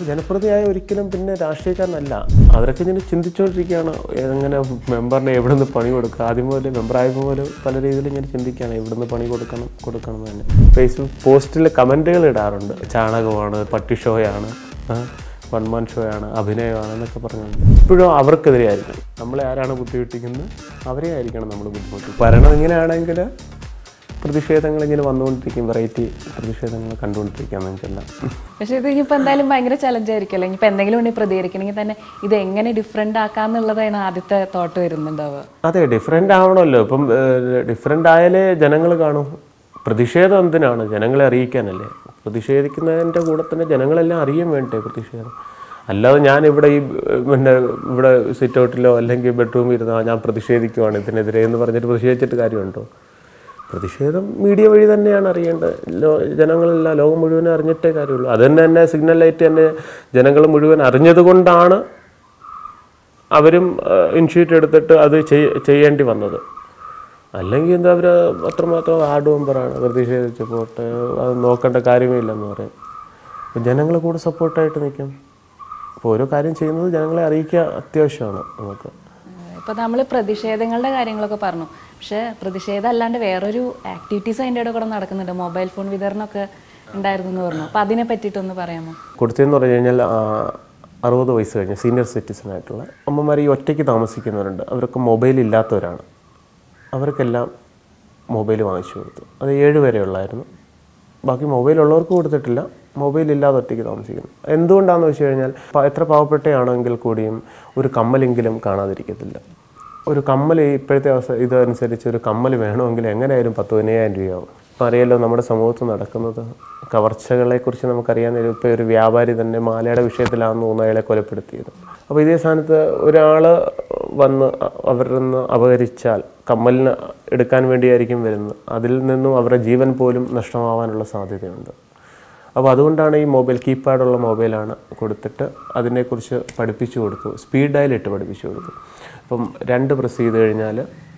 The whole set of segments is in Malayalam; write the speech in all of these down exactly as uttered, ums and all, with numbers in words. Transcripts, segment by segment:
ജനപ്രതിയായ ഒരിക്കലും പിന്നെ രാഷ്ട്രീയക്കാരനല്ല. അവരൊക്കെ ഇങ്ങനെ ചിന്തിച്ചുകൊണ്ടിരിക്കുകയാണ് എങ്ങനെ മെമ്പറിനെ എവിടെ നിന്ന് പണി കൊടുക്കുക. ആദ്യം പോലെ മെമ്പറായപ്പോൾ പോലെ പല രീതിയിൽ ഇങ്ങനെ ചിന്തിക്കുകയാണ് എവിടെ നിന്ന് പണി കൊടുക്കണം കൊടുക്കണം എന്ന് തന്നെ. ഫേസ്ബുക്ക് പോസ്റ്റിൽ കമൻറ്റുകൾ ഇടാറുണ്ട്, ചാണകമാണ്, പട്ടി ഷോയാണ്, വൺ മാൻ ഷോയാണ്, അഭിനയമാണ് എന്നൊക്കെ പറഞ്ഞുകൊണ്ട്. ഇപ്പോഴും അവർക്കെതിരെയായിരിക്കണം. നമ്മളെ ആരാണ് ബുദ്ധിമുട്ടിക്കുന്നത് അവരെ ആയിരിക്കണം നമ്മൾ ബുദ്ധിമുട്ടി. ഭരണം ഇങ്ങനെയാണെങ്കിൽ പ്രതിഷേധങ്ങൾ ഇങ്ങനെ വന്നുകൊണ്ടിരിക്കും, വെറൈറ്റി പ്രതിഷേധങ്ങൾ കണ്ടുകൊണ്ടിരിക്കുക നമുക്കെല്ലാം. പക്ഷേ ഇത് ഇനിയിപ്പോൾ എന്തായാലും ഭയങ്കര ചലഞ്ചായിരിക്കുമല്ലോ. ഇനിയിപ്പോൾ എന്തെങ്കിലും ഉണ്ടെങ്കിൽ പ്രതികരിക്കണമെങ്കിൽ തന്നെ ഇത് എങ്ങനെ ഡിഫറെൻ്റ് ആക്കാമെന്നുള്ളതാണ് ആദ്യത്തെ തോട്ട് വരുന്നുണ്ടാവുക. അതെ, ഡിഫറെൻ്റ് ആവണമല്ലോ. ഇപ്പം ഡിഫറെൻ്റ് ആയാലേ ജനങ്ങൾ കാണും. പ്രതിഷേധം എന്തിനാണ്? ജനങ്ങളെ അറിയിക്കാനല്ലേ. പ്രതിഷേധിക്കുന്നതിൻ്റെ കൂടെ തന്നെ ജനങ്ങളെല്ലാം അറിയാൻ വേണ്ടേ പ്രതിഷേധം. അല്ലാതെ ഞാനിവിടെ ഈ പിന്നെ ഇവിടെ സിറ്റ് ഔട്ടിലോ അല്ലെങ്കിൽ ബെഡ്റൂമിൽ ഇരുന്നാൽ ഞാൻ പ്രതിഷേധിക്കുവാണ് ഇതിനെതിരെ എന്ന് പറഞ്ഞിട്ട് പ്രതിഷേധിച്ചിട്ട് കാര്യമുണ്ടോ? പ്രതിഷേധം മീഡിയ വഴി തന്നെയാണ് അറിയേണ്ടത്. ലോ ജനങ്ങളെല്ലാം ലോകം മുഴുവൻ അറിഞ്ഞിട്ടേ കാര്യമുള്ളൂ. അത് തന്നെ തന്നെ സിഗ്നൽ ലൈറ്റ് തന്നെ ജനങ്ങൾ മുഴുവൻ അറിഞ്ഞത് കൊണ്ടാണ് അവരും ഇനിഷ്യേറ്റീവ് എടുത്തിട്ട് അത് ചെയ്യേണ്ടി വന്നത്. അല്ലെങ്കിൽ എന്താ അവർ അത്രമാത്രം ആഡ് മെമ്പറാണ്, പ്രതിഷേധിച്ച് പോട്ടെ, അത് നോക്കേണ്ട കാര്യമേ ഇല്ലെന്ന് പറയും. അപ്പോൾ ജനങ്ങൾ കൂടെ സപ്പോർട്ടായിട്ട് നിൽക്കും. അപ്പോൾ ഓരോ കാര്യം ചെയ്യുന്നത് ജനങ്ങളെ അറിയിക്കുക അത്യാവശ്യമാണ് നമുക്ക്. ഇപ്പോൾ നമ്മൾ പ്രതിഷേധങ്ങളുടെ കാര്യങ്ങളൊക്കെ പറഞ്ഞു, പക്ഷേ പ്രതിഷേധം അല്ലാണ്ട് വേറൊരു ആക്ടിവിറ്റീസ് അതിൻ്റെ ഇടയിൽ കൂടെ നടക്കുന്നുണ്ട്. മൊബൈൽ ഫോൺ വിതരണമൊക്കെ ഉണ്ടായിരുന്നു എന്ന് പറഞ്ഞു. അപ്പോൾ അതിനെ പറ്റിയിട്ടൊന്ന് പറയാമോ? കൊടുത്തതെന്ന് പറഞ്ഞു കഴിഞ്ഞാൽ അറുപത് വയസ്സ് കഴിഞ്ഞ സീനിയർ സിറ്റിസൺ ആയിട്ടുള്ള അമ്മമാർ ഈ ഒറ്റയ്ക്ക് താമസിക്കുന്നവരുണ്ട്. അവർക്ക് മൊബൈൽ ഇല്ലാത്തവരാണ്. അവർക്കെല്ലാം മൊബൈൽ വാങ്ങിച്ചു കൊടുത്തു. അത് ഏഴ് വരെ ഉള്ളായിരുന്നു. ബാക്കി മൊബൈൽ ഉള്ളവർക്ക് കൊടുത്തിട്ടില്ല. മൊബൈൽ ഇല്ലാതെ ഒറ്റയ്ക്ക് താമസിക്കുന്നു. എന്തുകൊണ്ടാണെന്ന് വെച്ച് കഴിഞ്ഞാൽ എത്ര പാവപ്പെട്ടയാണെങ്കിൽ കൂടിയും ഒരു കമ്മലെങ്കിലും കാണാതിരിക്കത്തില്ല. ഒരു കമ്മൽ ഇപ്പോഴത്തെ അവസ്ഥ ഇതനുസരിച്ച് ഒരു കമ്മൽ വേണമെങ്കിൽ എങ്ങനെയായാലും പത്ത് പതിനയ്യായിരം രൂപയാവും. ഇപ്പം അറിയാമല്ലോ നമ്മുടെ സമൂഹത്തിൽ നടക്കുന്നത് കവർച്ചകളെക്കുറിച്ച് നമുക്കറിയാൻ. ഇപ്പോൾ ഒരു വ്യാപാരി തന്നെ മാലയുടെ വിഷയത്തിലാണെന്ന് തോന്നുന്നു അയാളെ കൊലപ്പെടുത്തിയത്. അപ്പോൾ ഇതേ സ്ഥാനത്ത് ഒരാൾ വന്ന് അവരിൽ നിന്ന് അപഹരിച്ചാൽ കമ്മലിന് എടുക്കാൻ വേണ്ടിയായിരിക്കും വരുന്നത്. അതിൽ നിന്നും അവരുടെ ജീവൻ പോലും നഷ്ടമാവാനുള്ള സാധ്യതയുണ്ട്. അപ്പോൾ അതുകൊണ്ടാണ് ഈ മൊബൈൽ കീപാഡുള്ള മൊബൈലാണ് കൊടുത്തിട്ട് അതിനെക്കുറിച്ച് പഠിപ്പിച്ചു കൊടുത്തു. സ്പീഡ് ഡയലിട്ട് പഠിപ്പിച്ചു കൊടുത്തു. അപ്പം രണ്ട് പ്രസ് ചെയ്ത് കഴിഞ്ഞാൽ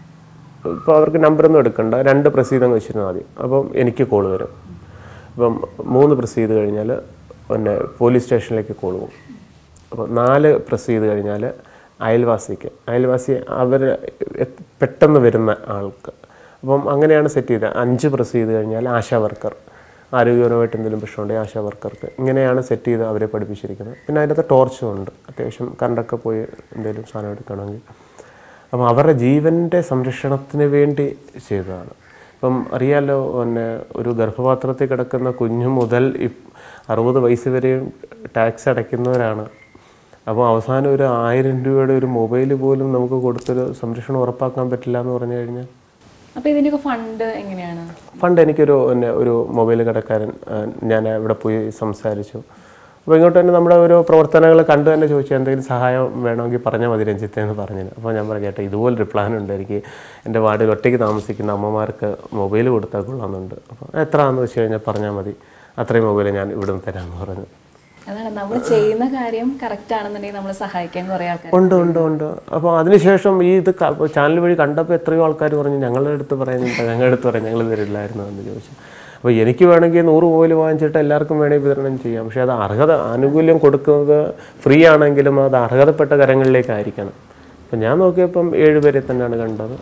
ഇപ്പോൾ അവർക്ക് നമ്പറൊന്നും എടുക്കണ്ട, രണ്ട് പ്രസ് ചെയ്തങ്ങ് വെച്ചിരുന്നാൽ മതി. അപ്പം എനിക്ക് കോൾ വരും. അപ്പം മൂന്ന് പ്രസ് ചെയ്ത് കഴിഞ്ഞാൽ പിന്നെ പോലീസ് സ്റ്റേഷനിലേക്ക് കോൾ പോകും. അപ്പോൾ നാല് പ്രസ് ചെയ്ത് കഴിഞ്ഞാൽ അയൽവാസിക്ക് അയൽവാസി അവർ പെട്ടെന്ന് വരുന്ന ആൾക്ക്. അപ്പം അങ്ങനെയാണ് സെറ്റ് ചെയ്തത്. അഞ്ച് പ്രസ് ചെയ്ത് കഴിഞ്ഞാൽ ആശാ വർക്കർ, ആരോഗ്യപരമായിട്ട് എന്തെങ്കിലും പ്രശ്നമുണ്ടെങ്കിൽ ആശാ വർക്കർക്ക്. ഇങ്ങനെയാണ് സെറ്റ് ചെയ്ത് അവരെ പഠിപ്പിച്ചിരിക്കുന്നത്. പിന്നെ അതിനകത്ത് ടോർച്ചും ഉണ്ട്, അത്യാവശ്യം കറണ്ടൊക്കെ പോയി എന്തെങ്കിലും സാധനം എടുക്കണമെങ്കിൽ. അപ്പം അവരുടെ ജീവൻ്റെ സംരക്ഷണത്തിന് വേണ്ടി ചെയ്തതാണ്. ഇപ്പം അറിയാമല്ലോ, പിന്നെ ഒരു ഗർഭപാത്രത്തിൽ കിടക്കുന്ന കുഞ്ഞു മുതൽ അറുപത് വയസ്സ് വരെയും ടാക്സ് അടയ്ക്കുന്നവരാണ്. അപ്പോൾ അവസാനം ഒരു ആയിരം രൂപയുടെ ഒരു മൊബൈൽ പോലും നമുക്ക് കൊടുത്തൊരു സംരക്ഷണം ഉറപ്പാക്കാൻ പറ്റില്ല എന്ന് പറഞ്ഞു കഴിഞ്ഞാൽ. അപ്പോൾ ഇതിൻ്റെയൊക്കെ ഫണ്ട് എങ്ങനെയാണ്? ഫണ്ട് എനിക്കൊരു പിന്നെ ഒരു മൊബൈൽ കടക്കാരൻ, ഞാൻ ഇവിടെ പോയി സംസാരിച്ചു. അപ്പോൾ ഇങ്ങോട്ട് തന്നെ നമ്മുടെ ഓരോ പ്രവർത്തനങ്ങൾ കണ്ടു തന്നെ ചോദിച്ചു എന്തെങ്കിലും സഹായം വേണമെങ്കിൽ പറഞ്ഞാൽ മതി രഞ്ജിത്തെ എന്ന് പറഞ്ഞു. അപ്പോൾ ഞാൻ പറഞ്ഞു, ചേട്ടാ ഇതുപോലൊരു പ്ലാൻ ഉണ്ട് എനിക്ക്, എൻ്റെ വാർഡിൽ ഒറ്റയ്ക്ക് താമസിക്കുന്ന അമ്മമാർക്ക് മൊബൈൽ കൊടുത്താൽ കൊള്ളാമെന്നുണ്ട്. അപ്പോൾ എത്രയാണെന്ന് വെച്ച് കഴിഞ്ഞാൽ പറഞ്ഞാൽ മതി, അത്രയും മൊബൈൽ ഞാൻ ഇവിടെ നിന്ന് തരാമെന്ന് പറഞ്ഞു. അതാണ് നമ്മൾ ചെയ്യുന്ന കാര്യം കറക്റ്റ് ആണെന്നുണ്ടെങ്കിൽ നമ്മൾ സഹായിക്കാൻ കുറേ ആൾക്കാർ ഉണ്ട് ഉണ്ട് ഉണ്ട് അപ്പോൾ അതിനുശേഷം ഈ ഇത് ചാനൽ വഴി കണ്ടപ്പോൾ എത്രയോ ആൾക്കാർ പറഞ്ഞു ഞങ്ങളുടെ അടുത്ത് പറയുന്നുണ്ട്, ഞങ്ങളുടെ അടുത്ത് പറയാം ഞങ്ങൾ തരില്ലായിരുന്നു എന്ന് ചോദിച്ചു. അപ്പോൾ എനിക്ക് വേണമെങ്കിൽ നൂറ് മൊബൈൽ വാങ്ങിച്ചിട്ട് എല്ലാവർക്കും വേണമെങ്കിൽ വിതരണം ചെയ്യാം. പക്ഷേ അത് അർഹത ആനുകൂല്യം കൊടുക്കുന്നത് ഫ്രീ ആണെങ്കിലും അത് അർഹതപ്പെട്ട കരങ്ങളിലേക്കായിരിക്കണം. അപ്പം ഞാൻ നോക്കിയപ്പം ഏഴുപേരെ തന്നെയാണ് കണ്ടത്.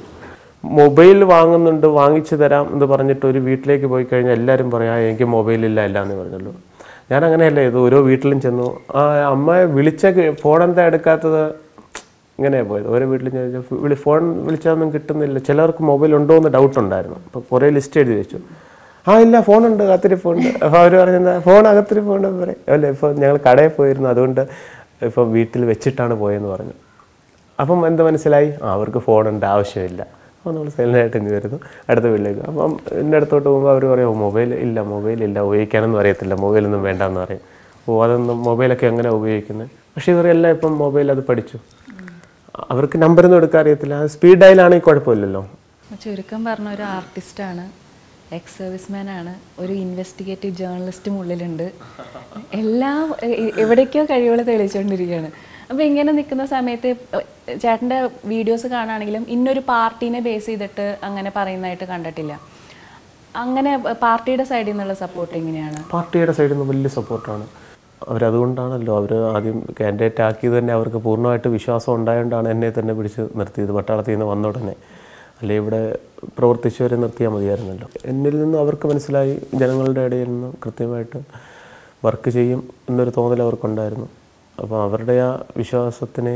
മൊബൈൽ വാങ്ങുന്നുണ്ട്, വാങ്ങിച്ചു തരാം എന്ന് പറഞ്ഞിട്ട് ഒരു വീട്ടിലേക്ക് പോയി കഴിഞ്ഞാൽ എല്ലാവരും പറയാം എനിക്ക് മൊബൈലില്ല ഇല്ല എന്ന് പറഞ്ഞല്ലോ. ഞാൻ അങ്ങനെയല്ല, ഇത് ഓരോ വീട്ടിലും ചെന്നു. ആ അമ്മയെ വിളിച്ച ഫോൺ എന്താ എടുക്കാത്തത്, ഇങ്ങനെയാണ് പോയത്. ഓരോ വീട്ടിലും ചോദിച്ചാൽ വിളി ഫോൺ വിളിച്ചാലൊന്നും കിട്ടുന്നില്ല. ചിലർക്ക് മൊബൈൽ ഉണ്ടോ എന്ന് ഡൗട്ട് ഉണ്ടായിരുന്നു. അപ്പോൾ കുറേ ലിസ്റ്റ് എഴുതി വെച്ചു. ആ ഇല്ല ഫോണുണ്ട്, അകത്തിരിപ്പുണ്ട്. അപ്പോൾ അവർ പറഞ്ഞെന്താ ഫോൺ അകത്തിരിപ്പുണ്ടെന്ന് പറയും. അല്ല ഇപ്പോൾ ഞങ്ങൾ കടയിൽ പോയിരുന്നു, അതുകൊണ്ട് ഇപ്പോൾ വീട്ടിൽ വെച്ചിട്ടാണ് പോയെന്ന് പറഞ്ഞു. അപ്പം എന്ത് മനസ്സിലായി, ആ അവർക്ക് ഫോണുണ്ട്, ആവശ്യമില്ല. അപ്പോൾ നമ്മൾ സൈലൻ്റായിട്ട് ഇനി വരുന്നു അടുത്ത വീട്ടിലേക്ക്. അപ്പം എൻ്റെ അടുത്തോട്ട് പോകുമ്പോൾ അവർ പറയും മൊബൈൽ ഇല്ല മൊബൈലില്ല ഉപയോഗിക്കാനൊന്നും അറിയത്തില്ല, മൊബൈലൊന്നും വേണ്ടെന്ന് പറയും. ഓ അതൊന്നും മൊബൈലൊക്കെ എങ്ങനെ ഉപയോഗിക്കുന്നത്. പക്ഷേ ഇവരെല്ലാം ഇപ്പം മൊബൈൽ അത് പഠിച്ചു. അവർക്ക് നമ്പറൊന്നും എടുക്കാൻ അറിയത്തില്ല. സ്പീഡ് ഡയലാണെങ്കിൽ കുഴപ്പമില്ലല്ലോ. ചുരുക്കം പറഞ്ഞ ഒരു ആർട്ടിസ്റ്റാണ്, എക്സ് സർവീസ്മാൻ ആണ്, ഒരു ഇൻവെസ്റ്റിഗേറ്റീവ് ജേർണലിസ്റ്റും ഉള്ളിലുണ്ട്. എല്ലാം എവിടേക്കോ കഴിവുകൾ തെളിയിച്ചുകൊണ്ടിരിക്കുകയാണ്. അപ്പോൾ ഇങ്ങനെ നിൽക്കുന്ന സമയത്ത് ചേട്ടൻ്റെ വീഡിയോസ് കാണുകയാണെങ്കിലും ഇന്നൊരു പാർട്ടീനെ ബേസ് ചെയ്തിട്ട് അങ്ങനെ പറയുന്നതായിട്ട് കണ്ടിട്ടില്ല. അങ്ങനെ പാർട്ടിയുടെ സൈഡിൽ നിന്നുള്ള സപ്പോർട്ട് എങ്ങനെയാണ്? പാർട്ടിയുടെ സൈഡിൽ നിന്ന് വലിയ സപ്പോർട്ടാണ്. അവരതുകൊണ്ടാണല്ലോ അവർ ആദ്യം കാൻഡിഡേറ്റ് ആക്കിയത് തന്നെ അവർക്ക് പൂർണ്ണമായിട്ട് വിശ്വാസം ഉണ്ടായതുകൊണ്ടാണ് എന്നെ തന്നെ പിടിച്ച് നിർത്തിയത് പട്ടാളത്തിൽ നിന്ന് വന്ന ഉടനെ. അല്ലെ ഇവിടെ പ്രവർത്തിച്ചവരെ നിർത്തിയാൽ മതിയായിരുന്നല്ലോ. എന്നിൽ നിന്നും അവർക്ക് മനസ്സിലായി ജനങ്ങളുടെ ഇടയിൽ നിന്നും കൃത്യമായിട്ട് വർക്ക് ചെയ്യും എന്നൊരു തോന്നൽ അവർക്കുണ്ടായിരുന്നു. അപ്പോൾ അവരുടെ ആ വിശ്വാസത്തിന്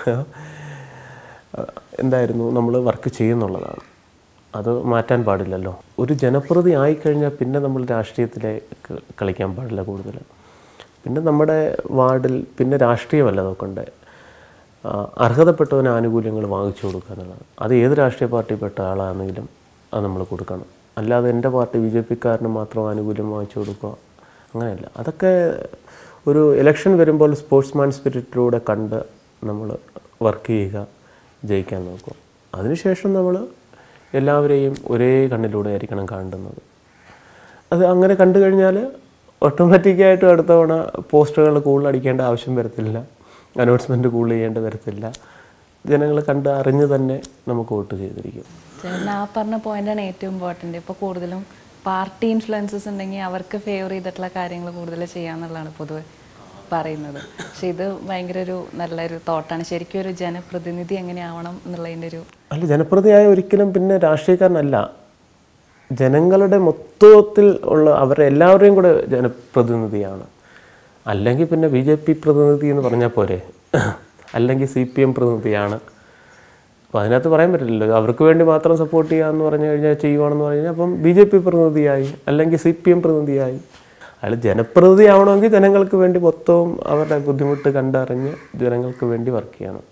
എന്തായിരുന്നു നമ്മൾ വർക്ക് ചെയ്യുന്നുള്ളതാണ്. അത് മാറ്റാൻ പാടില്ലല്ലോ. ഒരു ജനപ്രതി ആയിക്കഴിഞ്ഞാൽ പിന്നെ നമ്മൾ രാഷ്ട്രീയത്തിലേക്ക് കളിക്കാൻ പാടില്ല കൂടുതൽ. പിന്നെ നമ്മുടെ വാർഡിൽ പിന്നെ രാഷ്ട്രീയമല്ല നോക്കണ്ടേ, അർഹതപ്പെട്ടവന് ആനുകൂല്യങ്ങൾ വാങ്ങിച്ചു കൊടുക്കുക എന്നുള്ളതാണ്. അത് ഏത് രാഷ്ട്രീയ പാർട്ടിപ്പെട്ട ആളാണെങ്കിലും അത് നമ്മൾ കൊടുക്കണം. അല്ലാതെ എൻ്റെ പാർട്ടി ബി ജെ പിക്കാരന് മാത്രം ആനുകൂല്യം വാങ്ങിച്ചു കൊടുക്കുക അങ്ങനെയല്ല. അതൊക്കെ ഒരു ഇലക്ഷൻ വരുമ്പോൾ സ്പോർട്സ്മാൻ സ്പിരിറ്റിലൂടെ കണ്ട് നമ്മൾ വർക്ക് ചെയ്യുക, ജയിക്കാൻ നോക്കുക. അതിനുശേഷം നമ്മൾ എല്ലാവരെയും ഒരേ കണ്ണിലൂടെ ആയിരിക്കണം കാണുന്നത്. അത് അങ്ങനെ കണ്ടു കഴിഞ്ഞാൽ ഓട്ടോമാറ്റിക്കായിട്ടും അടുത്ത തവണ പോസ്റ്ററുകൾ കൂടുതൽ അടിക്കേണ്ട ആവശ്യം വരത്തില്ല, അനൗൺസ്മെൻറ്റ് കൂടുതൽ ചെയ്യേണ്ട വരത്തില്ല. ജനങ്ങൾ കണ്ട് അറിഞ്ഞ് തന്നെ നമുക്ക് വോട്ട് ചെയ്തിരിക്കും. ചേട്ടൻ ആ പറഞ്ഞ പോയിന്റാണ് ഏറ്റവും ഇമ്പോർട്ടൻറ്റ്. ഇപ്പോൾ കൂടുതലും പാർട്ടി ഇൻഫ്ലുവൻസസ് ഉണ്ടെങ്കിൽ അവർക്ക് ഫേവർ ചെയ്തിട്ടുള്ള കാര്യങ്ങൾ കൂടുതൽ ചെയ്യാന്നുള്ളതാണ് പൊതുവെ പറയുന്നത്. പക്ഷെ ഇത് ഭയങ്കര ഒരു നല്ലൊരു തോട്ടാണ്. ശരിക്കും ഒരു ജനപ്രതിനിധി എങ്ങനെയാവണം എന്നുള്ളതിൻ്റെ ഒരു അല്ല, ജനപ്രതിയായ ഒരിക്കലും പിന്നെ രാഷ്ട്രീയക്കാരനല്ല, ജനങ്ങളുടെ മൊത്തത്തിൽ ഉള്ള അവരുടെ എല്ലാവരെയും കൂടെ ജനപ്രതിനിധിയാണ്. അല്ലെങ്കിൽ പിന്നെ ബി ജെ പി പ്രതിനിധി എന്ന് പറഞ്ഞാൽ പോരെ, അല്ലെങ്കിൽ സി പി എം പ്രതിനിധിയാണ്. അപ്പോൾ അതിനകത്ത് പറയാൻ പറ്റില്ലല്ലോ. അവർക്ക് വേണ്ടി മാത്രം സപ്പോർട്ട് ചെയ്യാമെന്ന് പറഞ്ഞു കഴിഞ്ഞാൽ ചെയ്യുവാണെന്ന് പറഞ്ഞു കഴിഞ്ഞാൽ അപ്പം ബി ജെ പി പ്രതിനിധിയായി, അല്ലെങ്കിൽ സി പി എം പ്രതിനിധിയായി. അയാൾ ജനപ്രതിനിധി ആവണമെങ്കിൽ ജനങ്ങൾക്ക് വേണ്ടി മൊത്തവും അവരുടെ ബുദ്ധിമുട്ട് കണ്ടറിഞ്ഞ് ജനങ്ങൾക്ക് വേണ്ടി വർക്ക് ചെയ്യണം.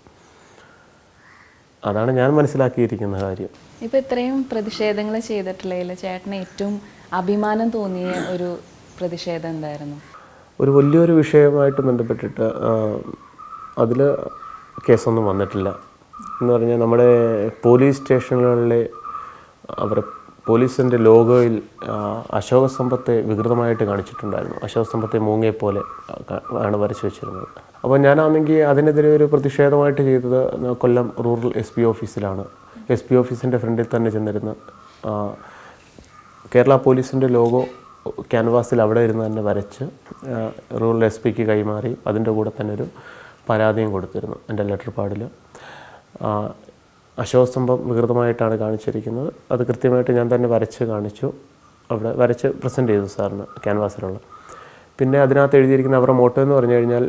അതാണ് ഞാൻ മനസ്സിലാക്കിയിരിക്കുന്ന കാര്യം. ഇപ്പോൾ ഇത്രയും പ്രതിഷേധങ്ങൾ ചെയ്തിട്ടുള്ളതിൽ ചേട്ടന് ഏറ്റവും അഭിമാനം തോന്നിയ ഒരു പ്രതിഷേധം എന്തായിരുന്നു? ഒരു വലിയൊരു വിഷയമായിട്ട് ബന്ധപ്പെട്ടിട്ട് അതിൽ കേസൊന്നും വന്നിട്ടില്ല എന്ന് പറഞ്ഞാൽ നമ്മുടെ പോലീസ് സ്റ്റേഷനുകളിലെ അവർ പോലീസിൻ്റെ ലോഗോയിൽ അശോക സ്തംഭത്തെ വികൃതമായിട്ട് കാണിച്ചിട്ടുണ്ടായിരുന്നു. അശോക സ്തംഭത്തെ മൂങ്ങയെപ്പോലെ ആണ് വരച്ചു വെച്ചിരുന്നത്. അപ്പോൾ ഞാനാണെങ്കിൽ അതിനെതിരെ ഒരു പ്രതിഷേധമായിട്ട് ചെയ്തത് കൊല്ലം റൂറൽ എസ് പി ഓഫീസിലാണ്. എസ് പി ഓഫീസിൻ്റെ ഫ്രണ്ടിൽ തന്നെ ചെന്നിരുന്ന് കേരള പോലീസിൻ്റെ ലോഗോ ക്യാൻവാസിൽ അവിടെ ഇരുന്ന് തന്നെ വരച്ച് റൂറൽ എസ് പിക്ക് കൈമാറി അതിൻ്റെ കൂടെ തന്നെ ഒരു പരാതിയും കൊടുത്തിരുന്നു എൻ്റെ ലെറ്റർ പാഡിൽ. അശോകസ്തംഭം വികൃതമായിട്ടാണ് കാണിച്ചിരിക്കുന്നത്, അത് കൃത്യമായിട്ട് ഞാൻ തന്നെ വരച്ച് കാണിച്ചു, അവിടെ വരച്ച് പ്രസൻറ്റ് ചെയ്തു സാറിന് ക്യാൻവാസിലുള്ള. പിന്നെ അതിനകത്ത് എഴുതിയിരിക്കുന്ന അവരുടെ മോട്ടോ എന്ന് പറഞ്ഞു കഴിഞ്ഞാൽ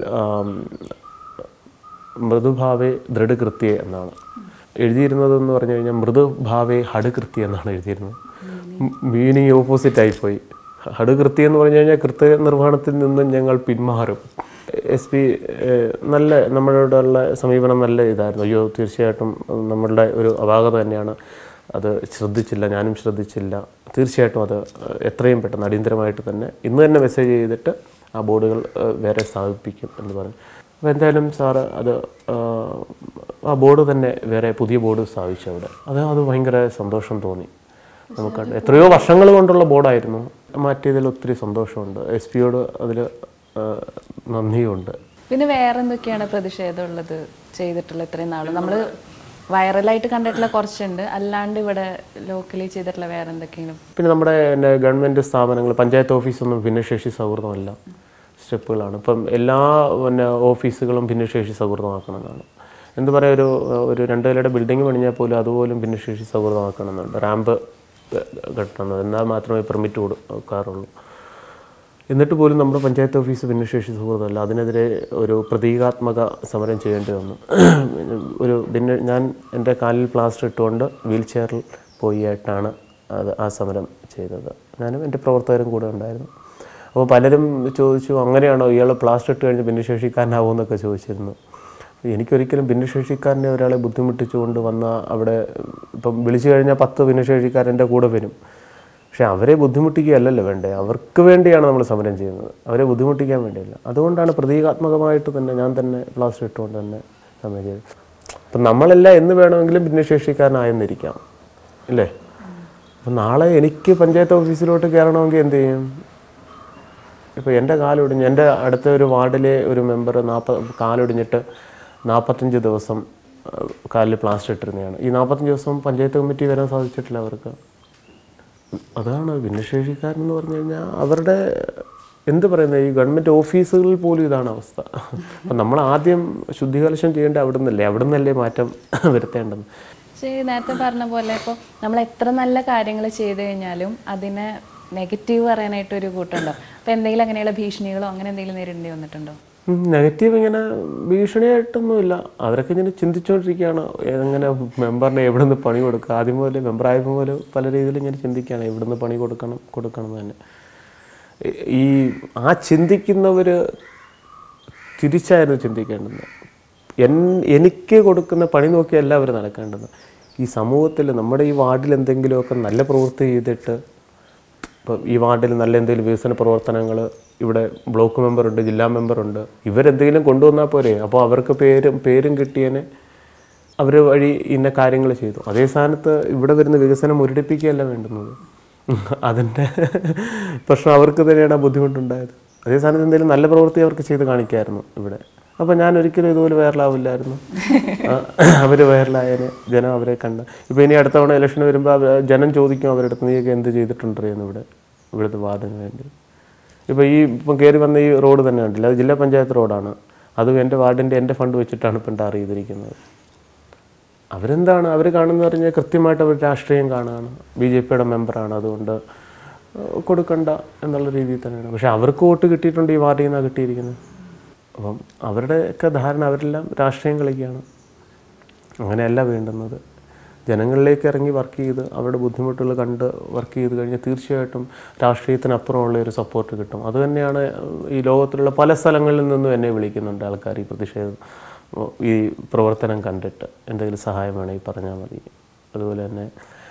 മൃദുഭാവേ ദൃഢകൃത്യ എന്നാണ് എഴുതിയിരുന്നതെന്ന് പറഞ്ഞു കഴിഞ്ഞാൽ മൃദുഭാവേ ഹടുകൃത്യ എന്നാണ് എഴുതിയിരുന്നത്. മീനിങ് ഓപ്പോസിറ്റായിപ്പോയി. ഹടുകൃത്യ എന്ന് പറഞ്ഞു കഴിഞ്ഞാൽ കൃത്യനിർവഹണത്തിൽ നിന്നും ഞങ്ങൾ പിന്മാറും. എസ് പി നല്ല നമ്മളോടുള്ള സമീപനം നല്ല ഇതായിരുന്നു. അയ്യോ തീർച്ചയായിട്ടും നമ്മളുടെ ഒരു അപാകത തന്നെയാണ്, അത് ശ്രദ്ധിച്ചില്ല, ഞാനും ശ്രദ്ധിച്ചില്ല, തീർച്ചയായിട്ടും അത് എത്രയും പെട്ടെന്ന് അടിയന്തരമായിട്ട് തന്നെ ഇന്ന് തന്നെ മെസ്സേജ് ചെയ്തിട്ട് ആ ബോർഡുകൾ വേറെ സ്ഥാപിപ്പിക്കും എന്ന് പറഞ്ഞു. അപ്പോൾ എന്തായാലും സാറ് അത് ആ ബോർഡ് തന്നെ വേറെ പുതിയ ബോർഡ് സ്ഥാപിച്ചു അവിടെ. അത് അത് ഭയങ്കര സന്തോഷം തോന്നി നമുക്ക്. എത്രയോ വർഷങ്ങൾ കൊണ്ടുള്ള ബോർഡായിരുന്നു, മാറ്റിയതിൽ ഒത്തിരി സന്തോഷമുണ്ട്. എസ് പിയോട് അതിൽ നന്ദിയുണ്ട്. പിന്നെ വേറെ എന്തൊക്കെയാണ് പ്രതിഷേധം ഉള്ളത് ചെയ്തിട്ടുള്ള ഇത്രയും നാൾ? നമ്മൾ വൈറലായിട്ട് കണ്ടിട്ടുള്ള കുറച്ചുണ്ട്, അല്ലാണ്ട് ഇവിടെ ലോക്കലി ചെയ്തിട്ടുള്ള വേറെ എന്തൊക്കെയാണ്? പിന്നെ നമ്മുടെ ഗവൺമെൻറ് സ്ഥാപനങ്ങൾ, പഞ്ചായത്ത് ഓഫീസൊന്നും ഭിന്നശേഷി സൗഹൃദമല്ല, സ്റ്റെപ്പുകളാണ്. ഇപ്പം എല്ലാ പിന്നെ ഓഫീസുകളും ഭിന്നശേഷി സൗഹൃദമാക്കണമെന്നാണ്. എന്ത് പറയുക, ഒരു ഒരു രണ്ട് നിലയുടെ ബിൽഡിംഗ് പണിഞ്ഞാൽ പോലും അതുപോലും ഭിന്നശേഷി സൗഹൃദമാക്കണമെന്നുണ്ട്. റാമ്പ് കെട്ടണം, എന്നാൽ മാത്രമേ പെർമിറ്റ് കൊടുക്കാറുള്ളൂ. എന്നിട്ട് പോലും നമ്മുടെ പഞ്ചായത്ത് ഓഫീസ് ഭിന്നശേഷി സൗഹൃദമല്ല. അതിനെതിരെ ഒരു പ്രതീകാത്മക സമരം ചെയ്യേണ്ടി വന്നു. ഒരു ഭിന്ന ഞാൻ എൻ്റെ കാലിൽ പ്ലാസ്റ്റർ ഇട്ടുകൊണ്ട് വീൽ ചെയറിൽ പോയിട്ടാണ് അത് ആ സമരം ചെയ്തത്. ഞാനും എൻ്റെ പ്രവർത്തകരും കൂടെ ഉണ്ടായിരുന്നു. അപ്പോൾ പലരും ചോദിച്ചു, അങ്ങനെയാണോ ഇയാൾ പ്ലാസ്റ്റർ ഇട്ട് കഴിഞ്ഞ് ഭിന്നശേഷിക്കാരനാവുമെന്നൊക്കെ ചോദിച്ചിരുന്നു. എനിക്കൊരിക്കലും ഭിന്നശേഷിക്കാരനെ ഒരാളെ ബുദ്ധിമുട്ടിച്ചുകൊണ്ട് വന്ന അവിടെ ഇപ്പം വിളിച്ചു കഴിഞ്ഞാൽ പത്ത് ഭിന്നശേഷിക്കാരൻ്റെ കൂടെ വരും. പക്ഷേ അവരെ ബുദ്ധിമുട്ടിക്കുകയല്ലല്ലോ വേണ്ടേ, അവർക്ക് വേണ്ടിയാണ് നമ്മൾ സമരം ചെയ്യുന്നത്, അവരെ ബുദ്ധിമുട്ടിക്കാൻ വേണ്ടിയല്ല. അതുകൊണ്ടാണ് പ്രതീകാത്മകമായിട്ട് തന്നെ ഞാൻ തന്നെ പ്ലാസ്റ്റർ ഇട്ടുകൊണ്ട് തന്നെ സമരം ചെയ്തത്. അപ്പം നമ്മളെല്ലാം എന്ന് വേണമെങ്കിലും ഭിന്നശേഷിക്കാരനായെന്നിരിക്കാം ഇല്ലേ. അപ്പം നാളെ എനിക്ക് പഞ്ചായത്ത് ഓഫീസിലോട്ട് കയറണമെങ്കിൽ എന്ത് ചെയ്യും? ഇപ്പോൾ എൻ്റെ കാലൊടിഞ്ഞ്, എൻ്റെ അടുത്ത ഒരു വാർഡിലെ ഒരു മെമ്പർ നാൽപ്പത് കാലൊടിഞ്ഞിട്ട് നാൽപ്പത്തഞ്ച് ദിവസം കാലിൽ പ്ലാസ്റ്റർ ഇട്ടിരുന്നതാണ്. ഈ നാൽപ്പത്തഞ്ച് ദിവസം പഞ്ചായത്ത് കമ്മിറ്റി വരാൻ സാധിച്ചിട്ടില്ല അവർക്ക്. അതാണ് ഭിന്നശേഷിക്കാരെന്ന് പറഞ്ഞു കഴിഞ്ഞാൽ അവരുടെ എന്ത് പറയുന്നത്, ഈ ഗവൺമെൻറ് ഓഫീസുകളിൽ പോലും ഇതാണ് അവസ്ഥ. അപ്പം നമ്മൾ ആദ്യം ശുദ്ധികലശം ചെയ്യേണ്ട അവിടെ നിന്നല്ലേ, അവിടെ നിന്നല്ലേ മാറ്റം വരുത്തേണ്ടത്. പക്ഷേ നേരത്തെ പറഞ്ഞ പോലെ ഇപ്പോൾ നമ്മൾ എത്ര നല്ല കാര്യങ്ങൾ ചെയ്തു കഴിഞ്ഞാലും അതിനെ നെഗറ്റീവ് പറയാനായിട്ടൊരു കൂട്ടമുണ്ടോ? അപ്പോൾ എന്തെങ്കിലും അങ്ങനെയുള്ള ഭീഷണികളോ അങ്ങനെ എന്തെങ്കിലും നേരിടേണ്ടി വന്നിട്ടുണ്ടോ? നെഗറ്റീവ് ഇങ്ങനെ ഭീഷണിയായിട്ടൊന്നുമില്ല. അവരൊക്കെ ഇങ്ങനെ ചിന്തിച്ചുകൊണ്ടിരിക്കുകയാണ് എങ്ങനെ മെമ്പറിനെ എവിടെ നിന്ന് പണി കൊടുക്കുക. ആദ്യം പോലെ മെമ്പറായപ്പോൾ പോലെ പല രീതിയിൽ ഇങ്ങനെ ചിന്തിക്കുകയാണ് എവിടെ നിന്ന് പണി കൊടുക്കണം കൊടുക്കണം എന്ന് തന്നെ. ഈ ആ ചിന്തിക്കുന്നവർ തിരിച്ചായിരുന്നു ചിന്തിക്കേണ്ടത്. എൻ എനിക്ക് കൊടുക്കുന്ന പണി നോക്കിയല്ല അവർ നടക്കേണ്ടത്. ഈ സമൂഹത്തിൽ നമ്മുടെ ഈ വാർഡിൽ എന്തെങ്കിലുമൊക്കെ നല്ല പ്രവൃത്തി ചെയ്തിട്ട്, ഇപ്പം ഈ വാർഡിൽ നല്ല എന്തെങ്കിലും വികസന പ്രവർത്തനങ്ങൾ, ഇവിടെ ബ്ലോക്ക് മെമ്പറുണ്ട്, ജില്ലാ മെമ്പറുണ്ട്, ഇവരെന്തെങ്കിലും കൊണ്ടുവന്നാൽ പോരെ. അപ്പോൾ അവർക്ക് പേരും പേരും കിട്ടിയതിനെ അവർ വഴി ഇന്ന കാര്യങ്ങൾ ചെയ്തു. അതേ സ്ഥാനത്ത് ഇവിടെ വരുന്ന വികസനം മുരടിപ്പിക്കുകയല്ല വേണ്ടുന്നത്. അതിൻ്റെ പ്രശ്നം അവർക്ക് തന്നെയാണ് ബുദ്ധിമുട്ടുണ്ടായത്. അതേ സ്ഥാനത്ത് എന്തെങ്കിലും നല്ല പ്രവൃത്തി അവർക്ക് ചെയ്ത് കാണിക്കായിരുന്നു ഇവിടെ. അപ്പോൾ ഞാൻ ഒരിക്കലും ഇതുപോലെ വൈറലാവില്ലായിരുന്നു. അവർ വൈറലായതിന് ജനം അവരെ കണ്ട്. ഇപ്പോൾ ഇനി അടുത്ത തവണ ഇലക്ഷൻ വരുമ്പോൾ ജനം ചോദിക്കും അവരുടെ അടുത്ത്, നീയൊക്കെ എന്ത് ചെയ്തിട്ടുണ്ടെന്ന് ഇവിടെ ഇവിടുത്തെ വാർഡിന് വേണ്ടി. ഇപ്പോൾ ഈ ഇപ്പം കയറി വന്ന ഈ റോഡ് തന്നെ ഉണ്ടല്ലോ, അത് ജില്ലാ പഞ്ചായത്ത് റോഡാണ്. അതും എൻ്റെ വാർഡിൻ്റെ എൻ്റെ ഫണ്ട് വെച്ചിട്ടാണ് ഇപ്പം ടാർ ചെയ്തിരിക്കുന്നത്. അവരെന്താണ് അവർ കാണുന്നത് പറഞ്ഞാൽ കൃത്യമായിട്ട് അവർ രാഷ്ട്രീയം കാണുകയാണ്. ബി ജെ പിയുടെ മെമ്പറാണ്, അതുകൊണ്ട് കൊടുക്കണ്ട എന്നുള്ള രീതിയിൽ തന്നെയാണ്. പക്ഷേ അവർക്ക് വോട്ട് കിട്ടിയിട്ടുണ്ട്, ഈ വാർഡിൽ നിന്നാണ് കിട്ടിയിരിക്കുന്നത്. അപ്പം അവരുടെയൊക്കെ ധാരണ അവരെല്ലാം രാഷ്ട്രീയം കളിക്കുകയാണ്. അങ്ങനെയല്ല വേണ്ടുന്നത്. ജനങ്ങളിലേക്ക് ഇറങ്ങി വർക്ക് ചെയ്ത് അവരുടെ ബുദ്ധിമുട്ടുകൾ കണ്ട് വർക്ക് ചെയ്ത് കഴിഞ്ഞാൽ തീർച്ചയായിട്ടും രാഷ്ട്രീയത്തിനപ്പുറമുള്ള ഒരു സപ്പോർട്ട് കിട്ടും. അതുതന്നെയാണ് ഈ ലോകത്തിലുള്ള പല സ്ഥലങ്ങളിൽ നിന്നും എന്നെ വിളിക്കുന്നുണ്ട് ആൾക്കാർ ഈ പ്രതിഷേധം ഈ പ്രവർത്തനം കണ്ടിട്ട് എന്തെങ്കിലും സഹായം വേണമെങ്കിൽ പറഞ്ഞാൽ മതി. അതുപോലെ തന്നെ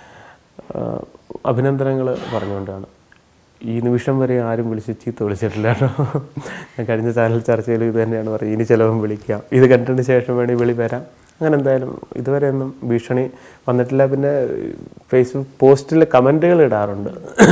അഭിനന്ദനങ്ങൾ പറഞ്ഞുകൊണ്ടാണ്. ഈ നിമിഷം വരെ ആരും വിളിച്ച് ചീത്ത വിളിച്ചിട്ടില്ല കേട്ടോ. ഞാൻ കഴിഞ്ഞ ചാനൽ ചർച്ചയിൽ ഇത് തന്നെയാണ് പറയുന്നത്, ഇനി ചിലവും വിളിക്കാം, ഇത് കണ്ടതിന് ശേഷം വേണമെങ്കിൽ വിളി വരാം. അങ്ങനെ എന്തായാലും ഇതുവരെ ഒന്നും ഭീഷണി വന്നിട്ടില്ല. പിന്നെ ഫേസ്ബുക്ക് പോസ്റ്റിൽ കമൻറ്റുകൾ ഇടാറുണ്ട്.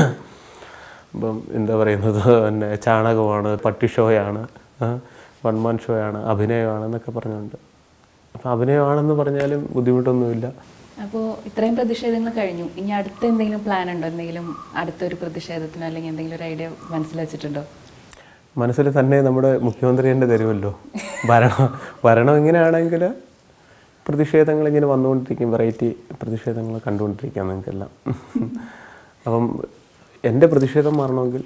ഇപ്പം എന്താ പറയുന്നത്, പിന്നെ ചാണകമാണ്, പട്ടി ഷോയാണ്, വൺ മാൻ ഷോയാണ്, അഭിനയമാണെന്നൊക്കെ പറഞ്ഞുകൊണ്ട്. അപ്പം അഭിനയമാണെന്ന് പറഞ്ഞാലും ബുദ്ധിമുട്ടൊന്നുമില്ല. അപ്പോൾ ഇത്രയും പ്രതിഷേധങ്ങൾ കഴിഞ്ഞു, ഇനി അടുത്ത എന്തെങ്കിലും പ്ലാൻ ഉണ്ടോ? എന്തെങ്കിലും അടുത്തൊരു പ്രതിഷേധത്തിനോ അല്ലെങ്കിൽ എന്തെങ്കിലും ഒരു ഐഡിയ മനസ്സിൽ വെച്ചിട്ടുണ്ടോ? മനസ്സിൽ തന്നെ നമ്മുടെ മുഖ്യമന്ത്രി തന്നെ തരുമല്ലോ ഭരണം. ഭരണം ഇങ്ങനെയാണെങ്കിൽ പ്രതിഷേധങ്ങൾ ഇങ്ങനെ വന്നുകൊണ്ടിരിക്കും, വെറൈറ്റി പ്രതിഷേധങ്ങൾ കണ്ടുകൊണ്ടിരിക്കാം നിങ്ങൾക്കെല്ലാം. അപ്പം എൻ്റെ പ്രതിഷേധം മാറണമെങ്കിൽ